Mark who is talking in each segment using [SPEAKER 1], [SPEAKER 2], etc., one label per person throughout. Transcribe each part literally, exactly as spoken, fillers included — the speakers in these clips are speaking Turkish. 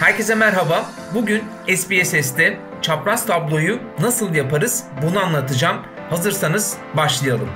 [SPEAKER 1] Herkese merhaba. Bugün S P S S'te çapraz tabloyu nasıl yaparız bunu anlatacağım. Hazırsanız başlayalım.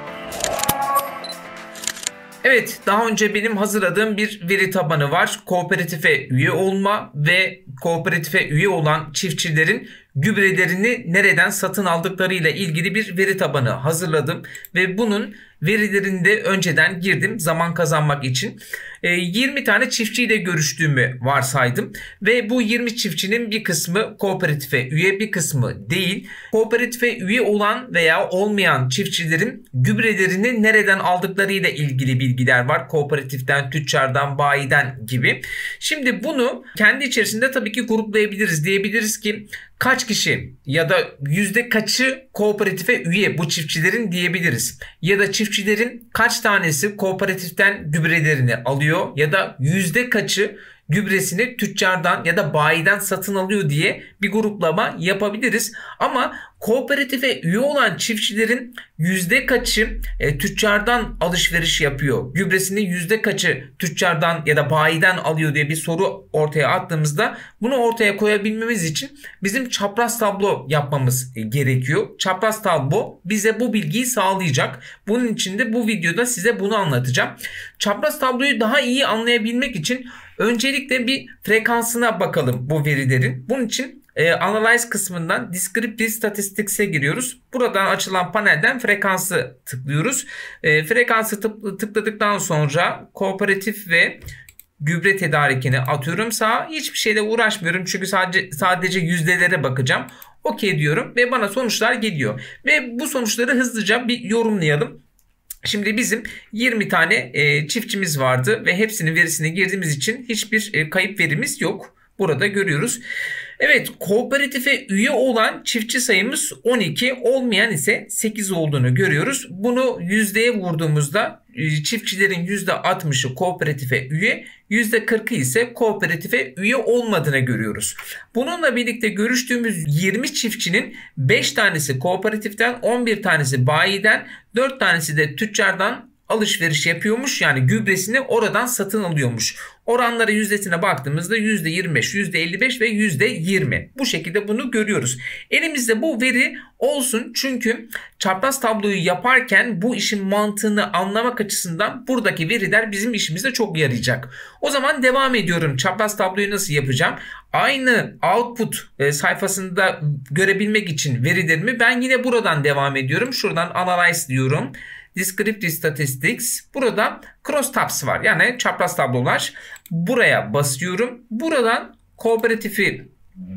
[SPEAKER 1] Evet, daha önce benim hazırladığım bir veri tabanı var. Kooperatife üye olma ve kooperatife üye olan çiftçilerin gübrelerini nereden satın aldıklarıyla ilgili bir veri tabanı hazırladım. Ve bunun verilerini de önceden girdim zaman kazanmak için. yirmi tane çiftçiyle görüştüğümü varsaydım. Ve bu yirmi çiftçinin bir kısmı kooperatife üye, bir kısmı değil. Kooperatife üye olan veya olmayan çiftçilerin gübrelerini nereden aldıklarıyla ilgili bilgiler var. Kooperatiften, tüccardan, bayiden gibi. Şimdi bunu kendi içerisinde tabii ki gruplayabiliriz. Diyebiliriz ki kaç kişi ya da yüzde kaçı kooperatife üye bu çiftçilerin diyebiliriz. Ya da çiftçilerin kaç tanesi kooperatiften gübrelerini alıyor ya da yüzde kaçı gübresini tüccardan ya da bayiden satın alıyor diye bir gruplama yapabiliriz. Ama kooperatife üye olan çiftçilerin yüzde kaçı e, tüccardan alışveriş yapıyor, gübresini yüzde kaçı tüccardan ya da bayiden alıyor diye bir soru ortaya attığımızda bunu ortaya koyabilmemiz için bizim çapraz tablo yapmamız gerekiyor. Çapraz tablo bize bu bilgiyi sağlayacak. Bunun için de bu videoda size bunu anlatacağım. Çapraz tabloyu daha iyi anlayabilmek için öncelikle bir frekansına bakalım bu verilerin. Bunun için e, Analyze kısmından Descriptive Statistics'e giriyoruz. Buradan açılan panelden frekansı tıklıyoruz. E, frekansı tık, tıkladıktan sonra kooperatif ve gübre tedarikini atıyorum sağa. Hiçbir şeyle uğraşmıyorum çünkü sadece sadece yüzdelere bakacağım. OK diyorum ve bana sonuçlar geliyor. Ve bu sonuçları hızlıca bir yorumlayalım. Şimdi bizim yirmi tane e, çiftçimiz vardı ve hepsinin verisini girdiğimiz için hiçbir e, kayıp verimiz yok. Burada görüyoruz. Evet, kooperatife üye olan çiftçi sayımız on iki, olmayan ise sekiz olduğunu görüyoruz. Bunu yüzdeye vurduğumuzda çiftçilerin yüzde altmışı kooperatife üye, yüzde kırkı ise kooperatife üye olmadığını görüyoruz. Bununla birlikte görüştüğümüz yirmi çiftçinin beş tanesi kooperatiften, on bir tanesi bayiden, dört tanesi de tüccardan alışveriş yapıyormuş, yani gübresini oradan satın alıyormuş. Oranlara, yüzdesine baktığımızda yüzde yirmi beş, yüzde elli beş ve yüzde yirmi. Bu şekilde bunu görüyoruz. Elimizde bu veri olsun çünkü çapraz tabloyu yaparken bu işin mantığını anlamak açısından buradaki veriler bizim işimize çok yarayacak. O zaman devam ediyorum. Çapraz tabloyu nasıl yapacağım? Aynı output sayfasında görebilmek için verilerimi ben yine buradan devam ediyorum. Şuradan Analyze diyorum. Descriptive Statistics. Burada crosstabs var. Yani çapraz tablolar. Buraya basıyorum. Buradan kooperatifi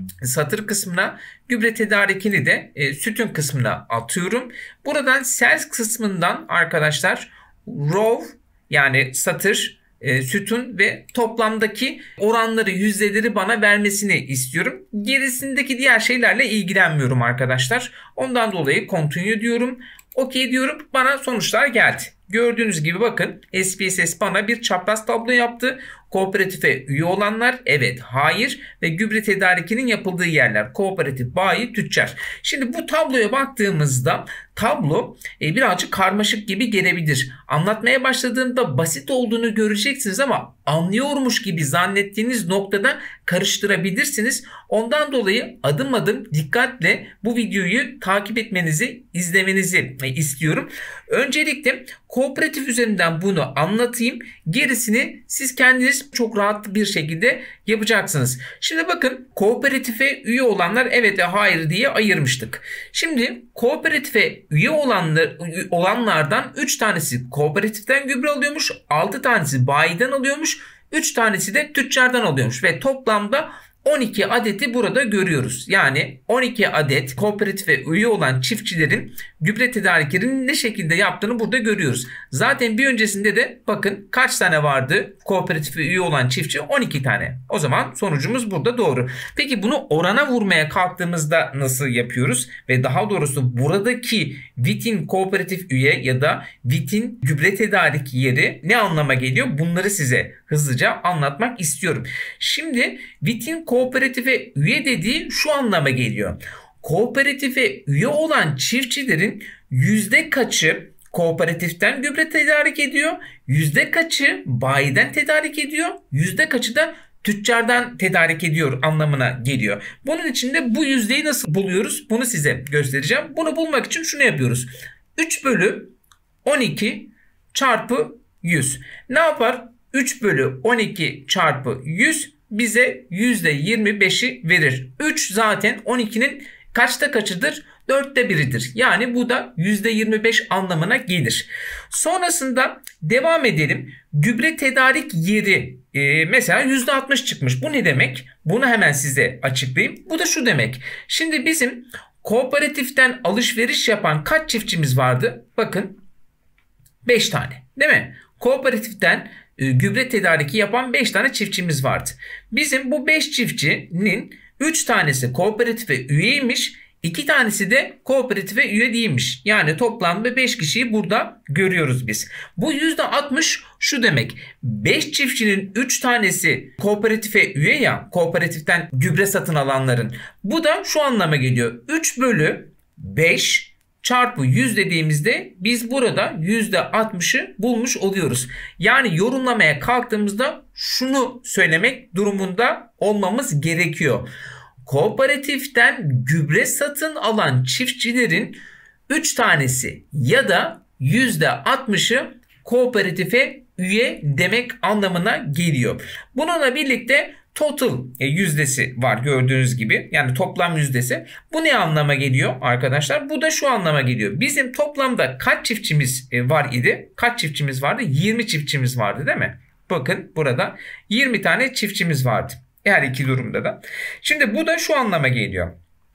[SPEAKER 1] satır kısmına, gübre tedarikini de e, sütun kısmına atıyorum. Buradan sales kısmından arkadaşlar row, yani satır, e, sütun ve toplamdaki oranları, yüzdeleri bana vermesini istiyorum. Gerisindeki diğer şeylerle ilgilenmiyorum arkadaşlar. Ondan dolayı continue diyorum. OK diyorum. Bana sonuçlar geldi. Gördüğünüz gibi bakın S P S S bana bir çapraz tablo yaptı. Kooperatife üye olanlar evet, hayır ve gübre tedarikinin yapıldığı yerler kooperatif, bayi, tüccar. Şimdi bu tabloya baktığımızda tablo e, birazcık karmaşık gibi gelebilir. Anlatmaya başladığımda basit olduğunu göreceksiniz ama anlıyormuş gibi zannettiğiniz noktada karıştırabilirsiniz. Ondan dolayı adım adım dikkatle bu videoyu takip etmenizi, izlemenizi istiyorum. Öncelikle kooperatif üzerinden bunu anlatayım. Gerisini siz kendiniz çok rahat bir şekilde yapacaksınız. Şimdi bakın, kooperatife üye olanlar evet ve hayır diye ayırmıştık. Şimdi kooperatife üye olanlar, olanlardan üç tanesi kooperatiften gübre alıyormuş, altı tanesi bayiden alıyormuş, üç tanesi de tüccardan alıyormuş ve toplamda on iki adeti burada görüyoruz. Yani on iki adet kooperatife üye olan çiftçilerin gübre tedariklerinin ne şekilde yaptığını burada görüyoruz. Zaten bir öncesinde de bakın kaç tane vardı kooperatife üye olan çiftçi? on iki tane. O zaman sonucumuz burada doğru. Peki bunu orana vurmaya kalktığımızda nasıl yapıyoruz? Ve daha doğrusu buradaki Vitin kooperatif üye ya da Vitin gübre tedarik yeri ne anlama geliyor? Bunları size hızlıca anlatmak istiyorum. Şimdi Vitin kooperatife üye dediği şu anlama geliyor. Kooperatife üye olan çiftçilerin yüzde kaçı kooperatiften gübre tedarik ediyor, yüzde kaçı bayiden tedarik ediyor, yüzde kaçı da tüccardan tedarik ediyor anlamına geliyor. Bunun için de bu yüzdeyi nasıl buluyoruz? Bunu size göstereceğim. Bunu bulmak için şunu yapıyoruz. üç bölü on iki çarpı yüz. Ne yapar? üç bölü on iki çarpı yüz bize yüzde yirmi beşi verir. üç zaten on ikinin kaçta kaçıdır? dörtte biridir. Yani bu da yüzde yirmi beş anlamına gelir. Sonrasında devam edelim. Gübre tedarik yeri e, mesela yüzde altmış çıkmış. Bu ne demek? Bunu hemen size açıklayayım. Bu da şu demek. Şimdi bizim kooperatiften alışveriş yapan kaç çiftçimiz vardı? Bakın beş tane, değil mi? Kooperatiften e, gübre tedariki yapan beş tane çiftçimiz vardı. Bizim bu beş çiftçinin üç tanesi kooperatife üyeymiş, iki tanesi de kooperatife üye değilmiş. Yani toplamda beş kişiyi burada görüyoruz biz. Bu yüzde altmış şu demek. beş çiftçinin üç tanesi kooperatife üye ya, kooperatiften gübre satın alanların. Bu da şu anlama geliyor. üç bölü beş çarpı yüz dediğimizde biz burada yüzde altmışı bulmuş oluyoruz. Yani yorumlamaya kalktığımızda şunu söylemek durumunda olmamız gerekiyor. Kooperatiften gübre satın alan çiftçilerin üç tanesi ya da yüzde altmışı kooperatife üye demek anlamına geliyor. Bununla birlikte total yüzdesi var gördüğünüz gibi. Yani toplam yüzdesi. Bu ne anlama geliyor arkadaşlar? Bu da şu anlama geliyor. Bizim toplamda kaç çiftçimiz var idi? Kaç çiftçimiz vardı? yirmi çiftçimiz vardı, değil mi? Bakın burada yirmi tane çiftçimiz vardı. Her iki durumda da. Şimdi bu da şu anlama geliyor.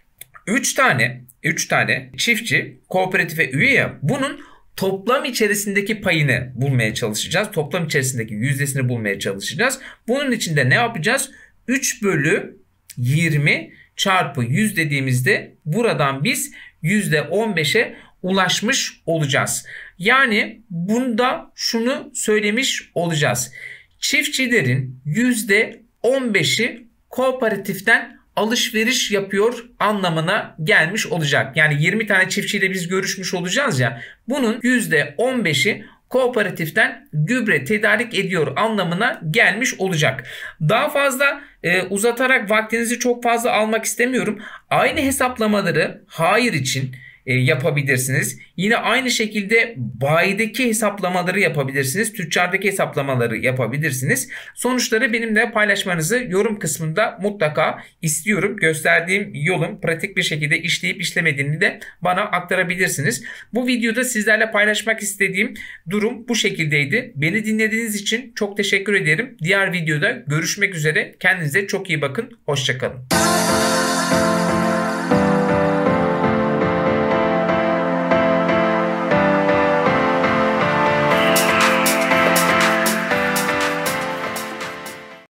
[SPEAKER 1] üç tane üç tane çiftçi kooperatife üye ya, bunun toplam içerisindeki payını bulmaya çalışacağız. Toplam içerisindeki yüzdesini bulmaya çalışacağız. Bunun için de ne yapacağız? üç bölü yirmi çarpı yüz dediğimizde buradan biz yüzde on beşe ulaşmış olacağız. Yani bunda şunu söylemiş olacağız. Çiftçilerin yüzde on beşi kooperatiften alışveriş yapıyor anlamına gelmiş olacak. Yani yirmi tane çiftçiyle biz görüşmüş olacağız ya. Bunun yüzde on beşi kooperatiften gübre tedarik ediyor anlamına gelmiş olacak. Daha fazla e, uzatarak vaktinizi çok fazla almak istemiyorum. Aynı hesaplamaları hayır için e, yapabilirsiniz. Yine aynı şekilde bayideki hesaplamaları yapabilirsiniz. Tüccardaki hesaplamaları yapabilirsiniz. Sonuçları benimle paylaşmanızı yorum kısmında mutlaka istiyorum. Gösterdiğim yolun pratik bir şekilde işleyip işlemediğini de bana aktarabilirsiniz. Bu videoda sizlerle paylaşmak istediğim durum bu şekildeydi. Beni dinlediğiniz için çok teşekkür ederim. Diğer videoda görüşmek üzere. Kendinize çok iyi bakın. Hoşça kalın.